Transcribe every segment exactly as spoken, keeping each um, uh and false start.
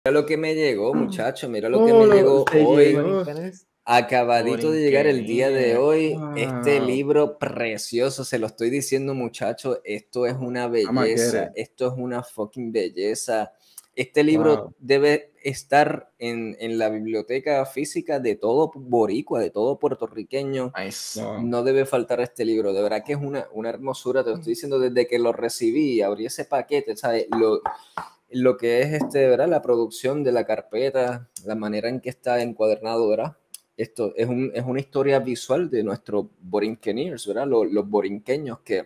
Mira lo que me llegó, muchacho, mira lo que oh, me llegó hoy. Llegó. Acabadito de llegar el día de hoy. Wow. Este libro precioso, se lo estoy diciendo, muchacho, esto es una belleza, esto es una fucking belleza. Este libro wow. debe estar en, en la biblioteca física de todo boricua, de todo puertorriqueño. Nice. Wow. No debe faltar este libro, de verdad que es una, una hermosura, te lo estoy diciendo desde que lo recibí, abrí ese paquete, ¿sabes? Lo... lo que es este, ¿verdad? La producción de la carpeta, la manera en que está encuadernado, ¿verdad? Esto es, un, es una historia visual de nuestros borinqueniers, ¿verdad? Los, los borinqueños que,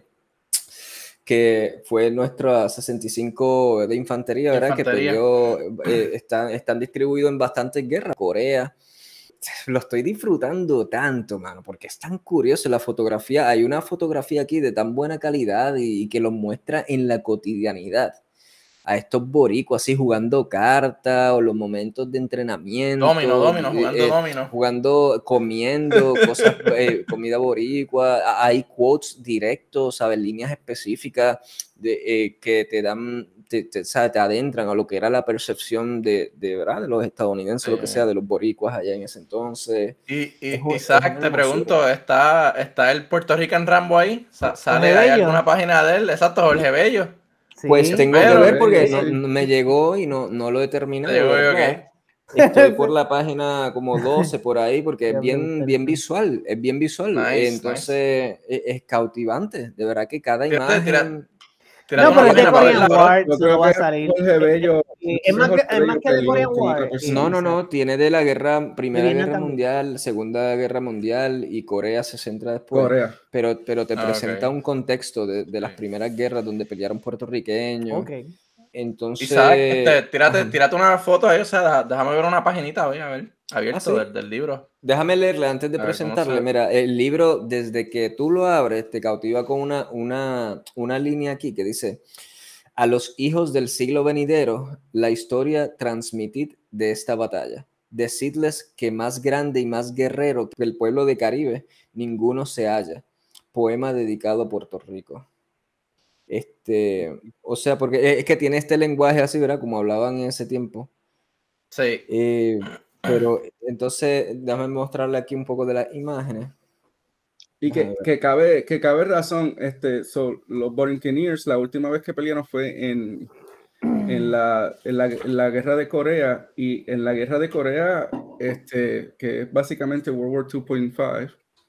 que fue nuestra sesenta y cinco de infantería, ¿verdad? Infantería. Que peleó, eh, están, están distribuidos en bastantes guerras. Corea. Lo estoy disfrutando tanto, mano, porque es tan curioso la fotografía. Hay una fotografía aquí de tan buena calidad y, y que los muestra en la cotidianidad. A estos boricuas así jugando cartas o los momentos de entrenamiento. Domino, domino, jugando eh, domino. Jugando, comiendo, cosas, eh, comida boricua. Hay quotes directos, ¿sabes? Líneas específicas de, eh, que te dan, te, te, ¿sabes? Te adentran a lo que era la percepción de, de, ¿verdad? De los estadounidenses, sí. Lo que sea, de los boricuas allá en ese entonces. Y, y es, Isaac, te pregunto, ¿está, ¿está el Puerto Rican Rambo ahí? ¿Sale ahí alguna página de él? Exacto, Jorge Bello. Sí, pues tengo pero, que ver porque no, no, me llegó y no, no lo he terminado. Llegó, okay. Estoy por la página como doce por ahí porque es bien, bien visual, es bien visual. Nice, Entonces nice. Es, es cautivante, de verdad que cada Fíjate, imagen... Tira, tira no, pero es de Korean War, no va a salir. Bello, es, más, es más que de Korean War. No, no, no, tiene de la guerra, Primera Guerra también. Mundial, Segunda Guerra Mundial y Corea se centra después. Corea. Pero, pero te ah, presenta okay. un contexto de, de las primeras guerras donde pelearon puertorriqueños. Okay. Entonces... Isaac, este, tírate, tírate una foto ahí, o sea, déjame ver una paginita, voy a ver, abierto ¿Ah, sí? del, del libro. Déjame leerle antes de a presentarle. Ver, Mira, el libro, desde que tú lo abres, te cautiva con una, una, una línea aquí que dice: a los hijos del siglo venidero, la historia transmitid de esta batalla. Decidles que más grande y más guerrero que el pueblo de Caribe, ninguno se halla. Poema dedicado a Puerto Rico. Este, o sea, porque es que tiene este lenguaje así, ¿verdad? Como hablaban en ese tiempo. Sí. Eh, pero entonces, déjame mostrarle aquí un poco de las imágenes. Y que, que, cabe, que cabe razón, este, so, los Borinqueniers, la última vez que pelearon fue en, en, la, en, la, en la guerra de Corea, y en la guerra de Corea, este, que es básicamente World War dos punto cinco,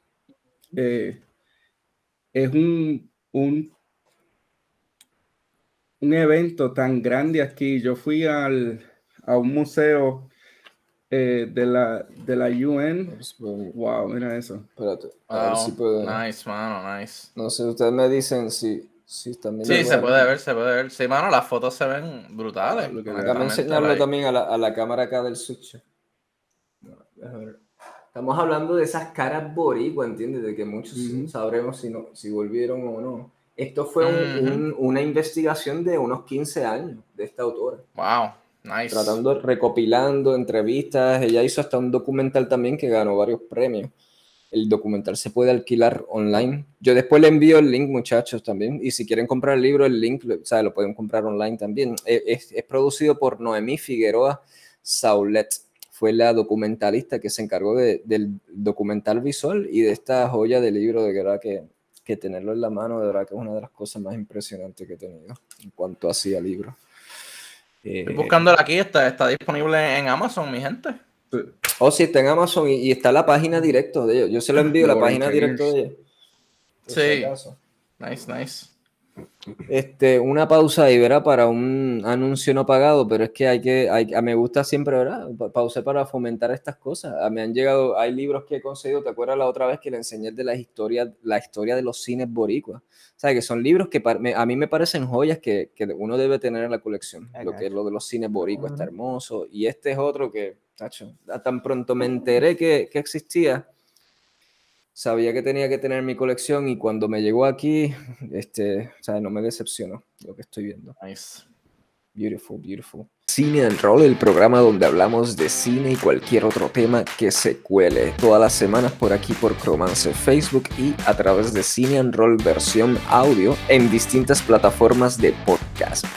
eh, es un, un un evento tan grande aquí. Yo fui al, a un museo eh, de, la, de la U N. Wow, mira eso. Espérate. A Wow. ver si puedo... Nice, mano, nice. No sé, ustedes me dicen si, si también... Sí, se puede ver, se puede ver. Sí, mano, las fotos se ven brutales. Déjame enseñarlo también a la, a la cámara acá del Switch. Estamos hablando de esas caras boricuas, ¿entiendes? De que muchos uh-huh. sabremos si, no, si volvieron o no. Esto fue un, uh-huh. un, una investigación de unos quince años de esta autora. Wow, nice. Tratando, recopilando entrevistas. Ella hizo hasta un documental también que ganó varios premios. El documental se puede alquilar online. Yo después le envío el link, muchachos, también. Y si quieren comprar el libro, el link, o sea, lo pueden comprar online también. Es, es, es producido por Noemí Figueroa Saulet. Fue la documentalista que se encargó de, del documental visual y de esta joya de libro, de verdad que... que tenerlo en la mano, de verdad que es una de las cosas más impresionantes que he tenido en cuanto así a libros. Eh, Estoy buscándola aquí, está, está disponible en Amazon, mi gente. Oh, sí, está en Amazon y, y está la página directa de ellos. Yo se lo envío, la página directa de ellos. Sí. Nice, nice. Este, una pausa ahí, ¿verdad? Para un anuncio no pagado, pero es que hay que, hay, me gusta siempre, ¿verdad? Pausar para fomentar estas cosas. Me han llegado, hay libros que he conseguido, ¿te acuerdas la otra vez que le enseñé de las historias, la historia de los cines boricuas? O sea, que son libros que a mí me parecen joyas que, que uno debe tener en la colección. Okay. Lo que es lo de los cines boricuas, uh-huh. Está hermoso. Y este es otro que, tacho, tan pronto me enteré que, que existía, sabía que tenía que tener mi colección y cuando me llegó aquí, este, o sea, no me decepcionó lo que estoy viendo. Nice. Beautiful, beautiful. Cine and Roll, el programa donde hablamos de cine y cualquier otro tema que se cuele. Todas las semanas por aquí por Cromance Facebook y a través de Cine and Roll versión audio en distintas plataformas de podcast.